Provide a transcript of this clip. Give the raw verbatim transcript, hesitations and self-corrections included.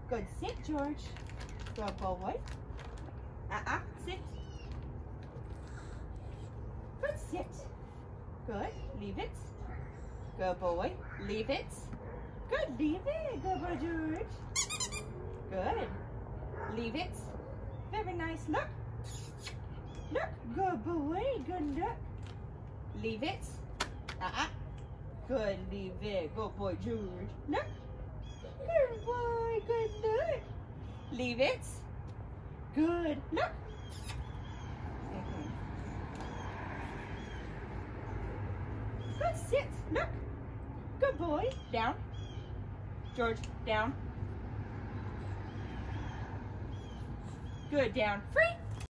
Good. Sit, George. Good boy. Uh-uh. Sit. Good. Sit. Good. Leave it. Good boy. Leave it. Good. Leave it. Good boy, George. Good. Leave it. Very nice. Look. Look. Good boy. Good look. Leave it. Uh-uh. Good. Leave it. Good boy, George. Look. Good boy. Good look. Leave it. Good. Look. Good. Sit. Look. Good boy. Down. George, down. Good. Down. Free.